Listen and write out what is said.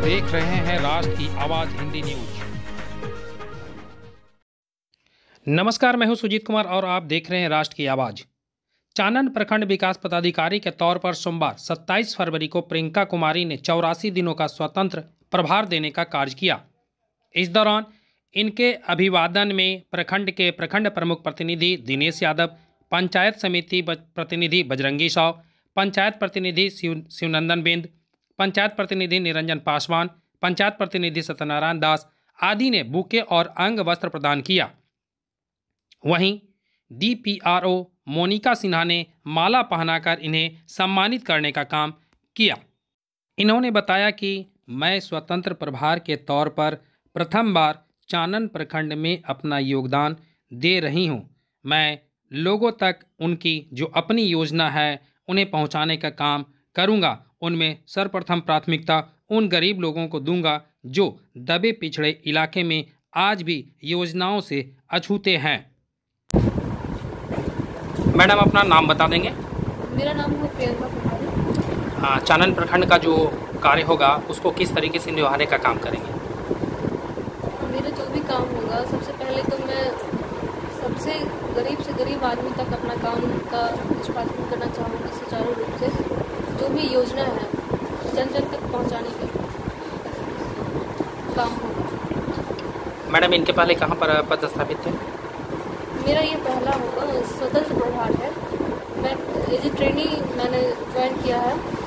देख रहे हैं राष्ट्र की आवाज हिंदी न्यूज। नमस्कार, मैं हूं सुजीत कुमार और आप देख रहे हैं राष्ट्र की आवाज। चानन प्रखंड विकास पदाधिकारी के तौर पर सोमवार 27 फरवरी को प्रियंका कुमारी ने 84 दिनों का स्वतंत्र प्रभार देने का कार्य किया। इस दौरान इनके अभिवादन में प्रखंड के प्रखंड प्रमुख प्रतिनिधि दिनेश यादव, पंचायत समिति प्रतिनिधि बजरंगी साव, पंचायत प्रतिनिधि शिवनंदन बिंद, पंचायत प्रतिनिधि निरंजन पासवान, पंचायत प्रतिनिधि सत्यनारायण दास आदि ने बुके और अंग वस्त्र प्रदान किया। वहीं DPRO मोनिका सिन्हा ने माला पहनाकर इन्हें सम्मानित करने का काम किया। इन्होंने बताया कि मैं स्वतंत्र प्रभार के तौर पर प्रथम बार चानन प्रखंड में अपना योगदान दे रही हूं। मैं लोगों तक उनकी जो अपनी योजना है उन्हें पहुंचाने का काम करूंगा। उनमें सर्वप्रथम प्राथमिकता उन गरीब लोगों को दूंगा जो दबे पिछड़े इलाके में आज भी योजनाओं से अछूते हैं। मैडम, अपना नाम बता देंगे? मेरा नाम है प्रियंका कुमारी। चानन प्रखंड का जो कार्य होगा उसको किस तरीके से निभाने का काम करेंगे? मेरा जो भी काम होगा, सबसे पहले तो मैं सबसे गरीब से गरीब आदमी तक अपना काम का निष्पादन करना चाहूँगी सुचारू रूप से। जो भी योजना है जन जन तक पहुँचाने का काम होगा। मैडम, इनके पहले कहाँ पर पदस्थापित थे? मेरा ये पहला होगा, स्वतंत्र प्रभार है। मैं एज ए ट्रेनी मैंने ज्वाइन किया है।